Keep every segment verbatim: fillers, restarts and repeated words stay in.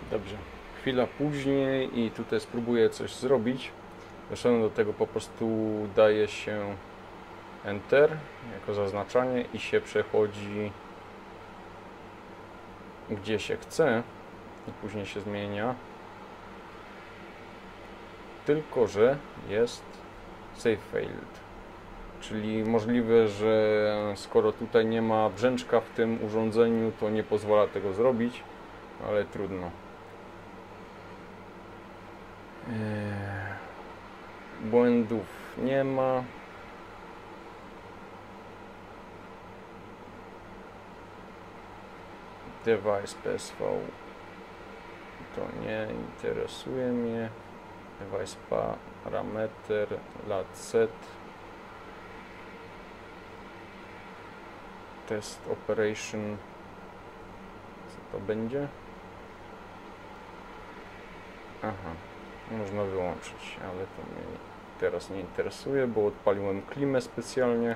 Dobrze. Chwila później i tutaj spróbuję coś zrobić. Doszedłem do tego, po prostu daje się Enter jako zaznaczanie i się przechodzi gdzie się chce i później się zmienia. Tylko że jest save failed. Czyli możliwe, że skoro tutaj nie ma brzęczka w tym urządzeniu, to nie pozwala tego zrobić, ale trudno. Błędów nie ma. Device P S V to nie interesuje mnie. Device parameter lat set. Test operation. Co to będzie? Aha, można wyłączyć, ale to mnie teraz nie interesuje, bo odpaliłem klimę specjalnie.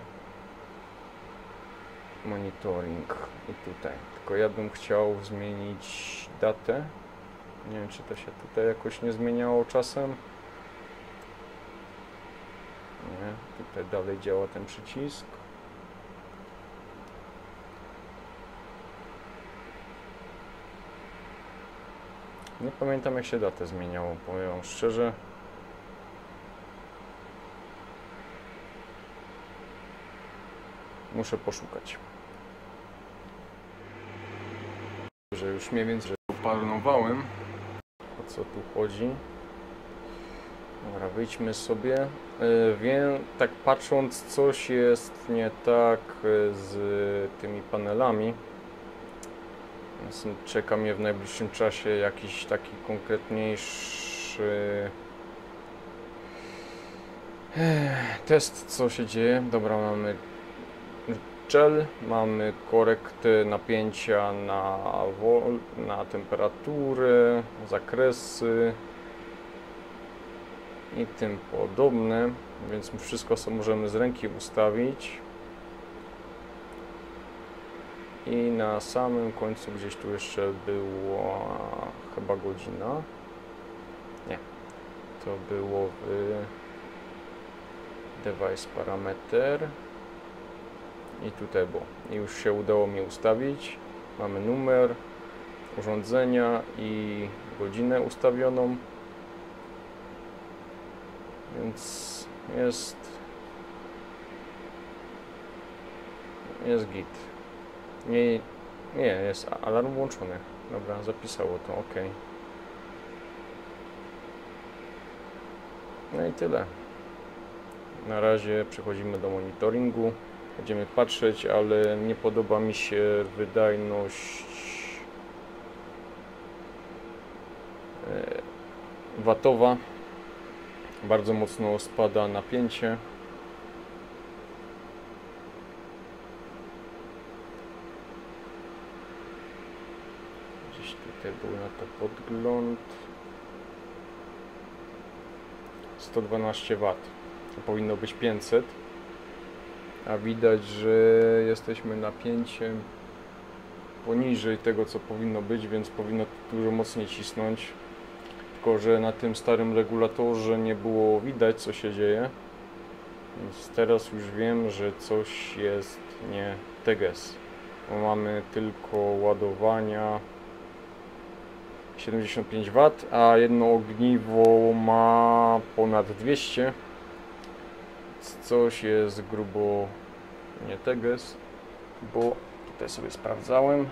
Monitoring i tutaj. Tylko ja bym chciał zmienić datę. Nie wiem, czy to się tutaj jakoś nie zmieniało czasem. Nie, tutaj dalej działa ten przycisk. Nie pamiętam, jak się datę zmieniało, powiem szczerze. Muszę poszukać. Że już mniej więcej opanowałem, o co tu chodzi. Dobra, wyjdźmy sobie. Yy, wiem, tak patrząc, coś jest nie tak z tymi panelami. Więc czeka mnie w najbliższym czasie jakiś taki konkretniejszy test, co się dzieje. Dobra, mamy gel, mamy korektę napięcia na, wol, na temperaturę, zakresy i tym podobne, więc wszystko co możemy z ręki ustawić. I na samym końcu gdzieś tu jeszcze była chyba godzina. Nie, to było w device parameter. I tutaj było. I już się udało mi ustawić. Mamy numer urządzenia i godzinę ustawioną. Więc jest jest git. Nie, nie, jest alarm włączony. Dobra, zapisało to, ok. No i tyle. Na razie przechodzimy do monitoringu. Będziemy patrzeć, ale nie podoba mi się wydajność watowa. Bardzo mocno spada napięcie. Gdzieś tutaj był na to podgląd. sto dwanaście watów. To powinno być pięćset. A widać, że jesteśmy napięciem poniżej tego, co powinno być, więc powinno dużo mocniej cisnąć. Tylko że na tym starym regulatorze nie było widać, co się dzieje. Więc teraz już wiem, że coś jest nie teges. Bo mamy tylko ładowania siedemdziesiąt pięć watów, a jedno ogniwo ma ponad dwieście. Coś jest grubo nie teges, bo tutaj sobie sprawdzałem.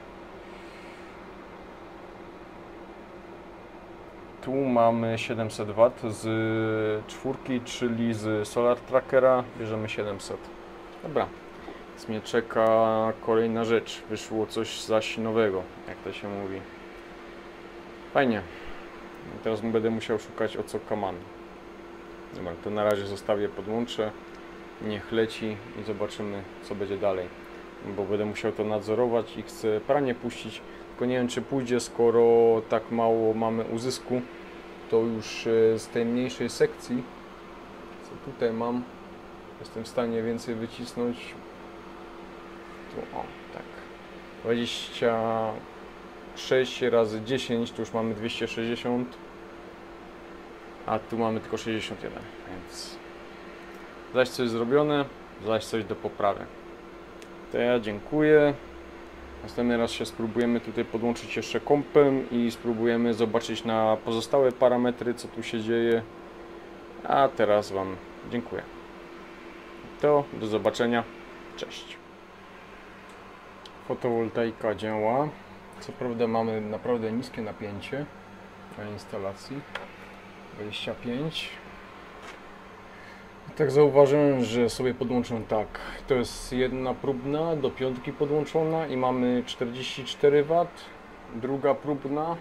Tu mamy siedemset watów z czwórki, czyli z Solar Trackera bierzemy siedemset. Dobra, więc mnie czeka kolejna rzecz. Wyszło coś zaś nowego, jak to się mówi. Fajnie. Teraz będę musiał szukać o co kaman. Dobra, to na razie zostawię, podłączę, niech leci i zobaczymy, co będzie dalej. Bo będę musiał to nadzorować i chcę pranie puścić, tylko nie wiem, czy pójdzie, skoro tak mało mamy uzysku. To już z tej mniejszej sekcji, co tutaj mam, jestem w stanie więcej wycisnąć. Tu, o, tak. dwadzieścia sześć razy dziesięć to już mamy dwieście sześćdziesiąt, a tu mamy tylko sześćdziesiąt jeden, więc zaś coś zrobione, zaś coś do poprawy. To ja dziękuję. Następny raz się spróbujemy tutaj podłączyć jeszcze kompem i spróbujemy zobaczyć na pozostałe parametry, co tu się dzieje. A teraz Wam dziękuję. To do zobaczenia. Cześć. Fotowoltaika działa. Co prawda mamy naprawdę niskie napięcie na instalacji. dwadzieścia pięć. Tak zauważyłem, że sobie podłączę tak. To jest jedna próbna do piątki podłączona i mamy czterdzieści cztery watów. Druga próbna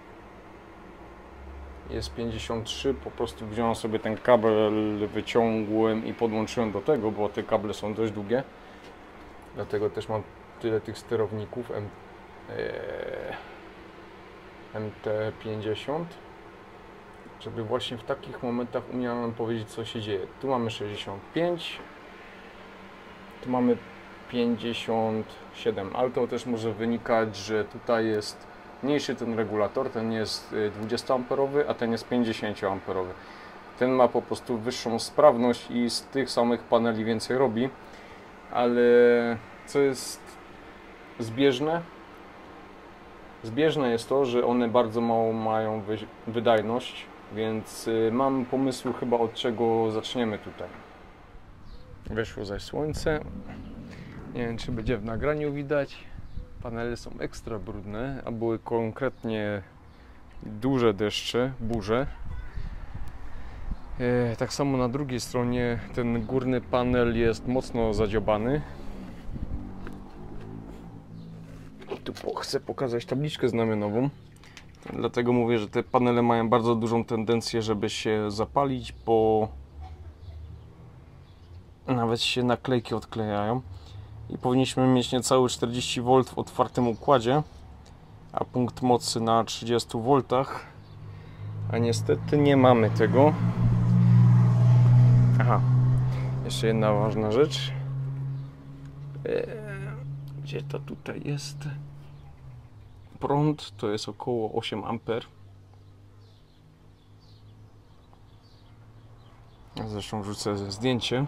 jest pięćdziesiąt trzy. Po prostu wziąłem sobie ten kabel, wyciągłem i podłączyłem do tego, bo te kable są dość długie. Dlatego też mam tyle tych sterowników M T pięćdziesiąt. Żeby właśnie w takich momentach umiałem powiedzieć, co się dzieje. Tu mamy sześćdziesiąt pięć, tu mamy pięćdziesiąt siedem, ale to też może wynikać, że tutaj jest mniejszy ten regulator, ten jest dwudziestoamperowy, a ten jest pięćdziesięcioamperowy. Ten ma po prostu wyższą sprawność i z tych samych paneli więcej robi, ale co jest zbieżne? Zbieżne jest to, że one bardzo mało mają wydajność. Więc mam pomysł chyba, od czego zaczniemy tutaj. Weszło zaś słońce. Nie wiem, czy będzie w nagraniu widać. Panele są ekstra brudne, a były konkretnie duże deszcze, burze. E, tak samo na drugiej stronie ten górny panel jest mocno zadziobany. Tu chcę pokazać tabliczkę znamionową. Dlatego mówię, że te panele mają bardzo dużą tendencję, żeby się zapalić, bo nawet się naklejki odklejają. I powinniśmy mieć niecałe czterdzieści wolt w otwartym układzie, a punkt mocy na trzydziestu woltach. A niestety nie mamy tego. Aha, jeszcze jedna ważna rzecz. Gdzie to tutaj jest? Prąd to jest około osiem amperów. Zresztą wrzucę zdjęcie.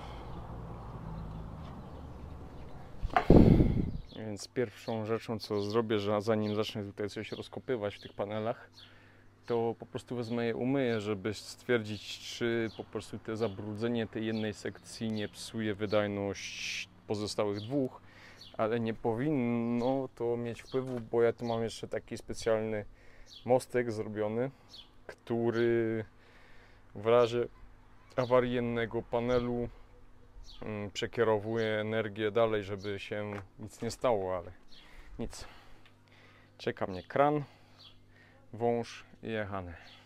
Więc pierwszą rzeczą, co zrobię, że zanim zacznę tutaj coś rozkopywać w tych panelach, to po prostu wezmę je, umyję, żeby stwierdzić, czy po prostu te zabrudzenie tej jednej sekcji nie psuje wydajność pozostałych dwóch. Ale nie powinno to mieć wpływu, bo ja tu mam jeszcze taki specjalny mostek zrobiony, który w razie awarii jednego panelu przekierowuje energię dalej, żeby się nic nie stało, ale nic. Czeka mnie kran, wąż i jechany.